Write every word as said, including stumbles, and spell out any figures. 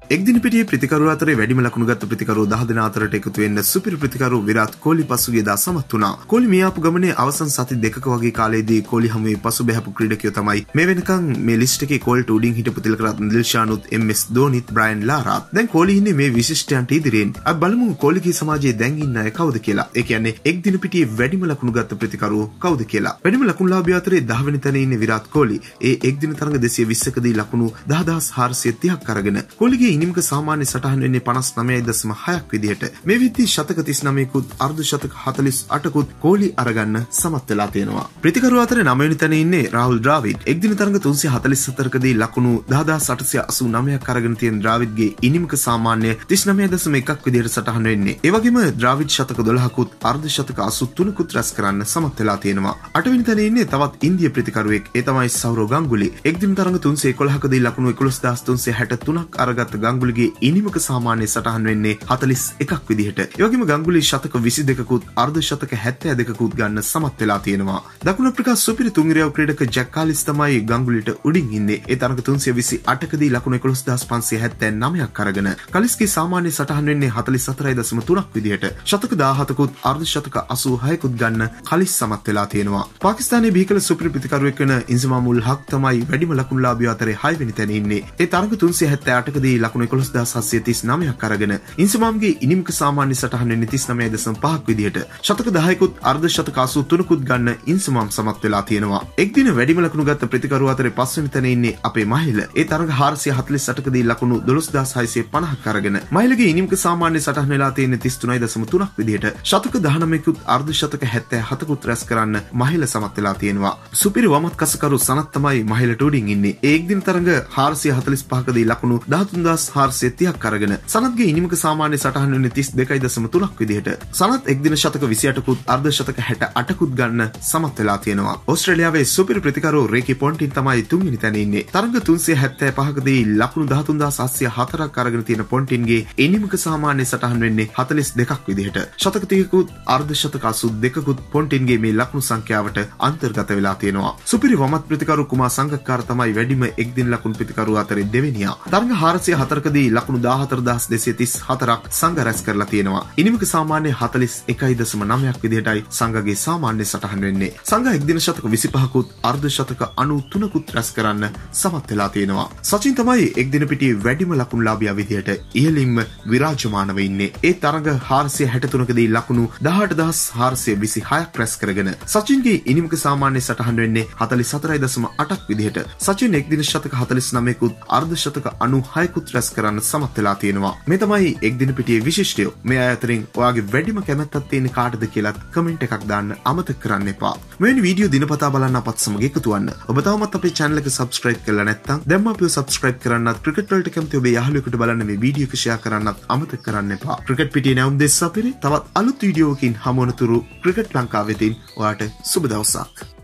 එක්දින පිටියේ ප්‍රතිකරු අතරේ වැඩිම ලකුණු ගත්ත ප්‍රතිකරු දහ දෙනා අතරට එකතු වෙන්න සුපිරි ප්‍රතිකරු විරාත් කොහ්ලි පසුගියදා සමත් වුණා. කොහ්ලි මියාපු ගමනේ අවසන් සති දෙකක වගේ කාලයේදී කොහ්ලි හමුවේ පසුබැහැපු ක්‍රීඩකයෝ තමයි මේ වෙනකන් මේ ලිස්ට් එකේ කොහ්ලිට උඩින් හිටපු තිලකරත්න දිල්ෂානුත් එම් එස් ධෝනිත් බ්‍රයන් ලාරාත්. දැන් කොහ්ලි ඉන්නේ මේ විශිෂ්ටයන්ට ඉදිරියෙන්. අපි බලමු කොහ්ලිගේ සමාජයේ දැන් ඉන්න අය කවුද කියලා. ඒ කියන්නේ එක්දින පිටියේ වැඩිම ලකුණු ගත්ත ප්‍රතිකරු කවුද කියලා. වැඩිම ලකුණුලාභියා අතරේ දහ වෙනි තැනේ ඉන්නේ විරාත් කොහ්ලි. ඒ එක්දින තරඟ දෙසිය විස්සකදී ලකුණු දහදාස් හාරසිය තිහක් අරගෙන කොහ්ලිගේ ඉනිමක සාමාන්‍ය සටහන් වෙන්නේ පනස් නවය දශම හයක් විදිහට. මේ විදිහේ ශතක තිස් නවයකුත් අර්ධ ශතක හතළිස් අටකුත් කොහ්ලි අරගන්න සමත් වෙලා තියෙනවා. ප්‍රතිකරු අතර නවය වෙනි තැනේ ඉන්නේ රාහුල් ද්‍රාවිඩ්. එක්දින තරඟ තුන්සිය හතළිස් හතරකදී ලකුණු දහදාස් අටසිය අසූ නවයක් අරගෙන තියෙන ද්‍රාවිඩ්ගේ ඉනිමක සාමාන්‍ය තිස් නවය දශම එකක් විදිහට සටහන් වෙන්නේ. ඒ වගේම ද්‍රාවිඩ් ශතක දොළහකුත් අර්ධ ශතක අසූ තුනකුත් රැස් කරන්න සමත් වෙලා තියෙනවා. අට වෙනි තැනේ ඉන්නේ තවත් ඉන්දිය ප්‍රතිකරුවෙක්. ඒ තමයි සෞරව් ගංගුලි. එක්දින තරඟ තුන්සිය එකොළහකදී ලකුණු එකොළොස්දාස් තුන්සිය හැට තුනක් අරගත්ත ගංගුලිගේ ඉනිමක සාමාන්‍ය සටහන් වෙන්නේ හතළිස් එකක් විදිහට. ඒ වගේම ගංගුලි ශතක විසි දෙකකුත් අර්ධ ශතක හැත්තෑ දෙකකුත් ගන්න සමත් වෙලා තියෙනවා. දකුණු අප්‍රිකා සුපිරි තුන්ගිරියව ක්‍රීඩක ජැක් කාලිස් තමයි ගංගුලිට උඩින් ඉන්නේ. ඒ තරඟ තුන්සිය විසි අටකදී ලකුණු එකොළොස්දාස් පන්සිය හැත්තෑ නවයක් අරගෙන කාලිස්ගේ සාමාන්‍ය සටහන් වෙන්නේ හතළිස් හතරයි දශම තුනක් විදිහට. ශතක දාහතකුත් අර්ධ ශතක අසූ හයකුත් ගන්න කාලිස් සමත් වෙලා තියෙනවා. පාකිස්තානයේ බිහිකල සුපිරි ප්‍රතිකරුවෙක් වෙන ඉන්සමාමුල් හක් තමයි වැඩිම ලකුණුලාභියා අතරේ හය වෙනි තැනේ ඉන්නේ. ඒ තරඟ තුන්සිය හැත්තෑ අටකදී ලකුණු එකොළොස්දාස් හත්සිය තිස් නවයක් අරගෙන ඉන්සමාම්ගේ ඉනිමක සාමාන්‍ය සටහන් වෙන්නේ තිස් නවය දශම පහක් විදිහට. ශතක දහයකුත් අර්ධ ශතක අසූ තුනකුත් ගන්න ඉන්සමාම් සමත් වෙලා තියෙනවා. එක්දින වැඩිම ලකුණු ගත්ත ප්‍රතිකරු අතරේ පස්වෙනි තැනේ ඉන්නේ අපේ මහිල. ඒ තරඟ හාරසිය හතළිස් අටකදී ලකුණු දොළොස්දාස් හයසිය පනහක් අරගෙන මහිලගේ ඉනිමක සාමාන්‍ය සටහන් වෙලා තියෙන්නේ තිස් තුනයි දශම තුනක් විදිහට. ශතක දහනවයකුත් අර්ධ ශතක හැත්තෑ හතකුත් රැස් කරන්න මහිල සමත් වෙලා තියෙනවා. සුපිරි වමත් කසකරු සනත් තමයි මහිලට උඩින් ඉන්නේ. ඒ එක්දින තරඟ හාරසිය හතළිස් පහකදී ලකුණු දහතුන්දාස් හාරසිය තිහක් අරගෙන සනත්ගේ ඉනිමක සාමාන්‍ය සටහන් වෙන්නේ තිස් දෙකයි දශම තුනක් විදිහට. සනත් එක්දින ශතක විසි අටකුත් අර්ධ ශතක හැට අටකුත් ගන්න සමත් වෙලා තියෙනවා. ඕස්ට්‍රේලියාවේ සුපිරි ප්‍රතිකරු රේකි පොන්ටින් තමයි තුන්වෙනි තැනේ ඉන්නේ. තරඟ තුන්සිය හැත්තෑ පහකදී ලකුණු දහතුන්දාස් අටසිය හතරක් අරගෙන තියෙන පොන්ටින්ගේ ඉනිමක සාමාන්‍ය සටහන් වෙන්නේ හතළිස් දෙකක් විදිහට. ශතක තිහකුත් අර්ධ ශතක අසූ දෙකකුත් පොන්ටින්ගේ මේ ලකුණු සංඛ්‍යාවට අන්තර්ගත වෙලා තියෙනවා. සුපිරි වමත් ප්‍රතිකරු කුමාර් සංගක්කාර තමයි වැඩිම එක්දින ලකුණු ප්‍රතිකරු අතරේ දෙවෙනියා. තරඟ හාරසිය හතරකදී ලකුණු දාහතරදාස් දෙසිය තිස් හතරක් සංඝ රැස් කරලා තියෙනවා. ඉනිමක සාමාන්‍ය හතළිස් එකයි දශම නවයක් විදිහටයි සංඝගේ සාමාන්‍ය සටහන් වෙන්නේ. සංඝ එක්දින ශතක විසි පහකුත් අර්ධ ශතක අනූ තුනකුත් රැස් කරන්න සමත් වෙලා තියෙනවා. සචින් තමයි එක්දින පිටියේ වැඩිම ලකුණුලාභියා විදිහට ඉහළින්ම විරාජමානව ඉන්නේ. ඒ තරඟ හාරසිය හැට තුනකදී ලකුණු දහඅටදාස් හාරසිය විසි හයක් රැස් කරගෙන සචින්ගේ ඉනිමක සාමාන්‍ය සටහන් වෙන්නේ හතළිස් හතරයි දශම අටක් විදිහට. සචින් එක්දින ශතක හතළිස් නවයකුත් අර්ධ ශතක අනූ හයකුත් රැස් කරන්න සමත් වෙලා තියෙනවා. මේ තමයි එක්දින පිටියේ විශිෂ්ටයෝ. මේ අය අතරින් ඔයාගේ වැඩිම කැමැත්තක් තියෙන කාටද කියලාත් කමෙන්ට් එකක් දාන්න අමතක කරන්න එපා. මෙවැනි වීඩියෝ දිනපතා බලන්න අපත් සමග එකතු වෙන්න. ඔබ තවමත් අපේ channel එක subscribe කරලා නැත්නම් දැන්ම අපිව subscribe කරන්නත් ක්‍රිකට් වලට කැමති ඔබේ යාළුවෙකුට බලන්න මේ වීඩියෝ එක share කරන්නත් අමතක කරන්න එපා. ක්‍රිකට් පිටියේ නැවුම් දෙස් අපිරි තවත් අලුත් වීඩියෝකින් හමු වනතුරු ක්‍රිකට් ලංකාවෙතින් ඔයාට සුබ දවසක්.